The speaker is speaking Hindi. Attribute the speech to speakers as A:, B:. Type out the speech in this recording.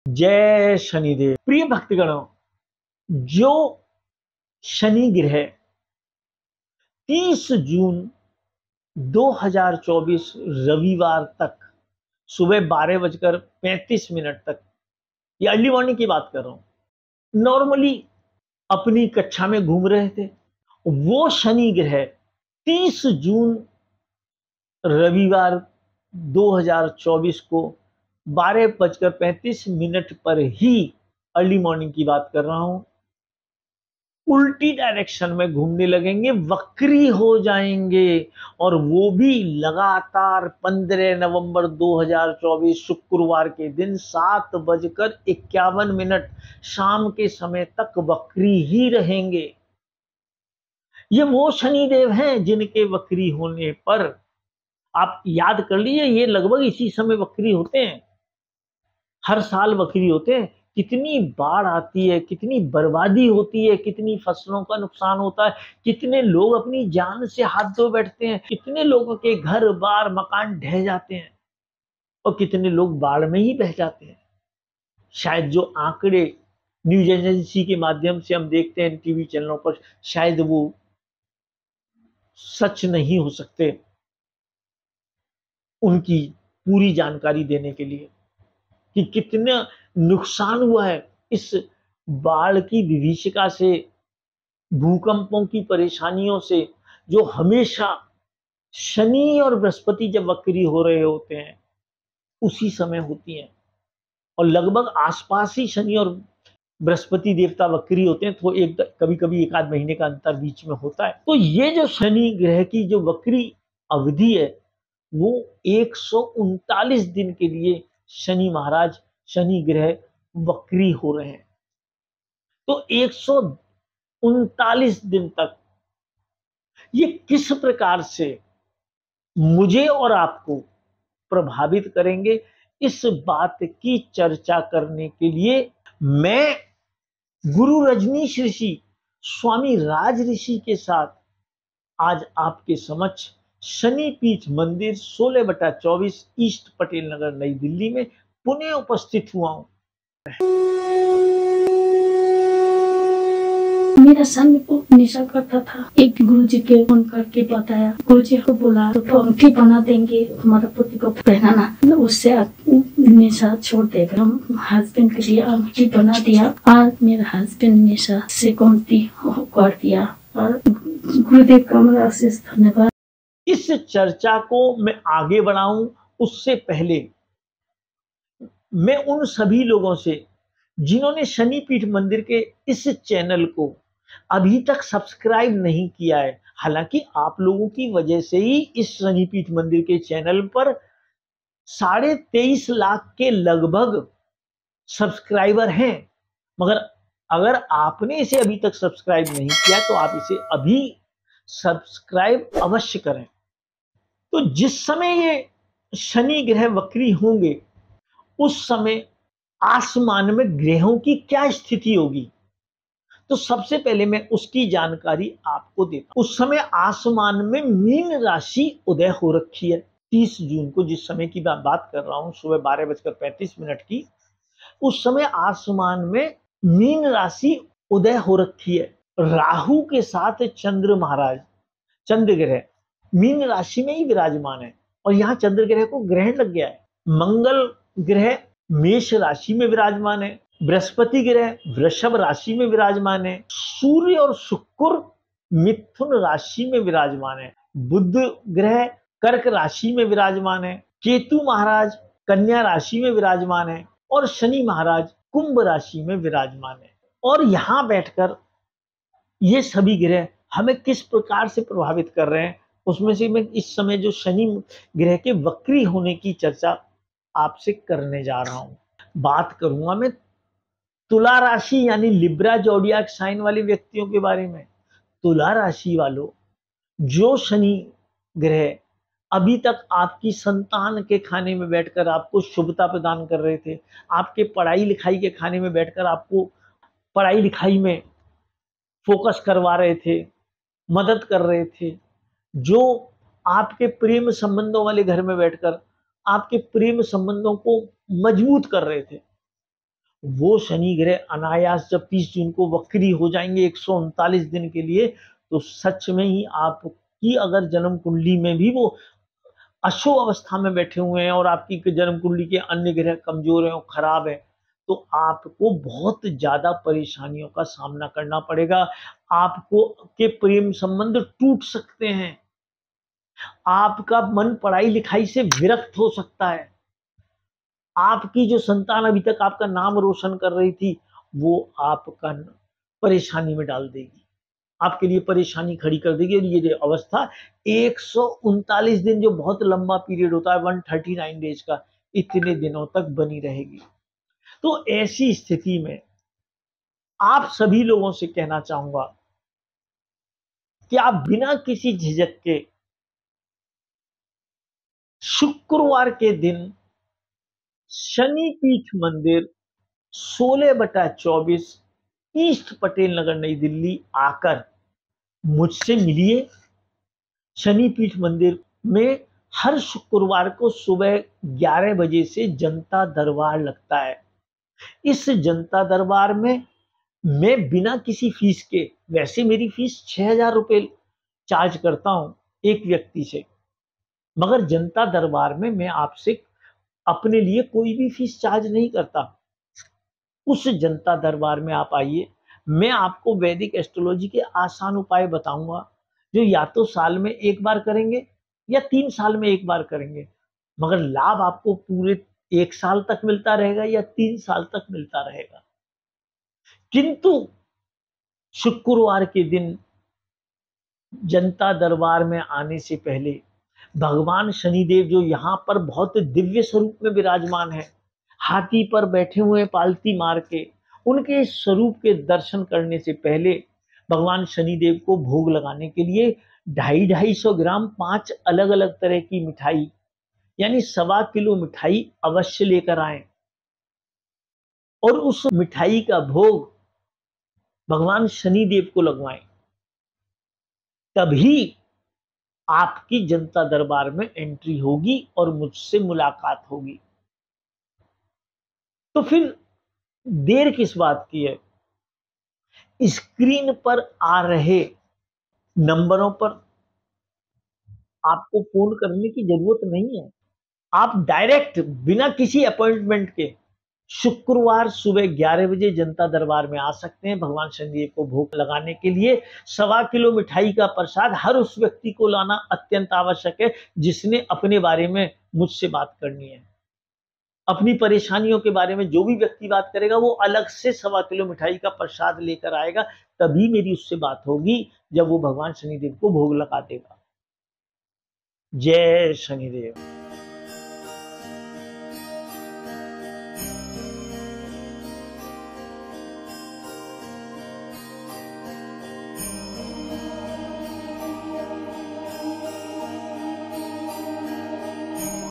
A: जय शनिदेव। प्रिय भक्तगणों, जो शनि ग्रह 30 जून 2024 रविवार तक सुबह 12:35 तक, ये अर्ली मॉर्निंग की बात कर रहा हूं, नॉर्मली अपनी कक्षा में घूम रहे थे, वो शनि ग्रह 30 जून रविवार 2024 को 12:35 पर ही, अर्ली मॉर्निंग की बात कर रहा हूं, उल्टी डायरेक्शन में घूमने लगेंगे, वक्री हो जाएंगे। और वो भी लगातार 15 नवंबर 2024 शुक्रवार के दिन 7:51 शाम के समय तक वक्री ही रहेंगे। ये वो शनिदेव हैं जिनके वक्री होने पर आप याद कर लीजिए, ये लगभग इसी समय वक्री होते हैं, हर साल वक्री होते हैं। कितनी बाढ़ आती है, कितनी बर्बादी होती है, कितनी फसलों का नुकसान होता है, कितने लोग अपनी जान से हाथ धो बैठते हैं, कितने लोगों के घर बार मकान ढह जाते हैं और कितने लोग बाढ़ में ही बह जाते हैं। शायद जो आंकड़े न्यूज एजेंसी के माध्यम से हम देखते हैं टीवी चैनलों पर, शायद वो सच नहीं हो सकते उनकी पूरी जानकारी देने के लिए कि कितना नुकसान हुआ है इस बाढ़ की विभीषिका से, भूकंपों की परेशानियों से, जो हमेशा शनि और बृहस्पति जब वक्री हो रहे होते हैं उसी समय होती हैं। और लगभग आसपास ही शनि और बृहस्पति देवता वक्री होते हैं, तो एक कभी कभी एक आध महीने का अंतर बीच में होता है। तो ये जो शनि ग्रह की जो वक्री अवधि है वो 139 दिन के लिए शनि महाराज, शनि ग्रह वक्री हो रहे हैं। तो 139 दिन तक ये किस प्रकार से मुझे और आपको प्रभावित करेंगे, इस बात की चर्चा करने के लिए मैं गुरु रजनीश ऋषि, स्वामी राज ऋषि के साथ आज आपके समक्ष शनि पीठ मंदिर 16/24 ईस्ट पटेल नगर नई दिल्ली में पुनः उपस्थित हुआ हूं।
B: मेरा सन को निशा करता था। एक गुरुजी के फोन करके बताया, गुरुजी को बोला तो अंगूठी बना देंगे, हमारा पुत्र को पहनाना। उससे निशा छोड़ देगा। हम हस्बैंड के लिए अंगूठी बना दिया और मेरा हस्बैंड निशा से कौमती कर दिया। और गुरुदेव का मेरा अशेष धन्यवाद।
A: इस चर्चा को मैं आगे बढ़ाऊं उससे पहले मैं उन सभी लोगों से जिन्होंने शनि पीठ मंदिर के इस चैनल को अभी तक सब्सक्राइब नहीं किया है, हालांकि आप लोगों की वजह से ही इस शनि पीठ मंदिर के चैनल पर 23.5 लाख के लगभग सब्सक्राइबर हैं, मगर अगर आपने इसे अभी तक सब्सक्राइब नहीं किया तो आप इसे अभी सब्सक्राइब अवश्य करें। तो जिस समय ये शनि ग्रह वक्री होंगे उस समय आसमान में ग्रहों की क्या स्थिति होगी, तो सबसे पहले मैं उसकी जानकारी आपको देता हूं। उस समय आसमान में मीन राशि उदय हो रखी है। 30 जून को जिस समय की मैं बात कर रहा हूं, सुबह 12:35 की, उस समय आसमान में मीन राशि उदय हो रखी है। राहु के साथ चंद्र महाराज, चंद्र ग्रह मीन राशि में ही विराजमान है और यहाँ चंद्र ग्रह को ग्रहण लग गया है। मंगल ग्रह मेष राशि में विराजमान है, बृहस्पति ग्रह वृषभ राशि में विराजमान है, सूर्य और शुक्र मिथुन राशि में विराजमान है, बुध ग्रह कर्क राशि में विराजमान है, केतु महाराज कन्या राशि में विराजमान है और शनि महाराज कुंभ राशि में विराजमान है। और यहां बैठकर ये सभी ग्रह हमें किस प्रकार से प्रभावित कर रहे हैं, उसमें से मैं इस समय जो शनि ग्रह के वक्री होने की चर्चा आपसे करने जा रहा हूं। बात करूंगा मैं तुला राशि यानी लिब्रा जोडियाक साइन वाले व्यक्तियों के बारे में। तुला राशि वालों, जो शनि ग्रह अभी तक आपकी संतान के खाने में बैठकर आपको शुभता प्रदान कर रहे थे, आपके पढ़ाई लिखाई के खाने में बैठकर आपको पढ़ाई लिखाई में फोकस करवा रहे थे, मदद कर रहे थे, जो आपके प्रेम संबंधों वाले घर में बैठकर आपके प्रेम संबंधों को मजबूत कर रहे थे, वो शनि ग्रह अनायास जब 30 जून को वक्री हो जाएंगे 139 दिन के लिए, तो सच में ही आपकी अगर जन्म कुंडली में भी वो अशुभ अवस्था में बैठे हुए हैं और आपकी जन्म कुंडली के अन्य ग्रह कमजोर हैं और खराब है, तो आपको बहुत ज्यादा परेशानियों का सामना करना पड़ेगा। आपको के प्रेम संबंध टूट सकते हैं, आपका मन पढ़ाई लिखाई से विरक्त हो सकता है, आपकी जो संतान अभी तक आपका नाम रोशन कर रही थी वो आपका परेशानी में डाल देगी, आपके लिए परेशानी खड़ी कर देगी। और ये जो अवस्था 139 दिन, जो बहुत लंबा पीरियड होता है 139 डेज का, इतने दिनों तक बनी रहेगी। तो ऐसी स्थिति में आप सभी लोगों से कहना चाहूंगा कि आप बिना किसी झिझक के शुक्रवार के दिन शनि पीठ मंदिर 16/24 ईस्ट पटेल नगर नई दिल्ली आकर मुझसे मिलिए। शनि पीठ मंदिर में हर शुक्रवार को सुबह 11 बजे से जनता दरबार लगता है। इस जनता दरबार में मैं बिना किसी फीस के, वैसे मेरी फीस 6,000 रुपये चार्ज करता हूं एक व्यक्ति से, मगर जनता दरबार में मैं आपसे अपने लिए कोई भी फीस चार्ज नहीं करता। उस जनता दरबार में आप आइए, मैं आपको वैदिक एस्ट्रोलॉजी के आसान उपाय बताऊंगा, जो या तो साल में एक बार करेंगे या 3 साल में एक बार करेंगे, मगर लाभ आपको पूरे 1 साल तक मिलता रहेगा या 3 साल तक मिलता रहेगा। किंतु शुक्रवार के दिन जनता दरबार में आने से पहले भगवान शनिदेव, जो यहाँ पर बहुत दिव्य स्वरूप में विराजमान है, हाथी पर बैठे हुए पालती मार के, उनके स्वरूप के दर्शन करने से पहले भगवान शनिदेव को भोग लगाने के लिए 250-250 ग्राम 5 अलग अलग तरह की मिठाई, यानी 1.25 किलो मिठाई अवश्य लेकर आए और उस मिठाई का भोग भगवान शनिदेव को लगवाएं। तभी आपकी जनता दरबार में एंट्री होगी और मुझसे मुलाकात होगी। तो फिर देर किस बात की है? स्क्रीन पर आ रहे नंबरों पर आपको फोन करने की जरूरत नहीं है। आप डायरेक्ट बिना किसी अपॉइंटमेंट के शुक्रवार सुबह 11 बजे जनता दरबार में आ सकते हैं भगवान शनिदेव को भोग लगाने के लिए। 1.25 किलो मिठाई का प्रसाद हर उस व्यक्ति को लाना अत्यंत आवश्यक है जिसने अपने बारे में मुझसे बात करनी है। अपनी परेशानियों के बारे में जो भी व्यक्ति बात करेगा वो अलग से 1.25 किलो मिठाई का प्रसाद लेकर आएगा, तभी मेरी उससे बात होगी जब वो भगवान शनिदेव को भोग लगा देगा। जय शनिदेव।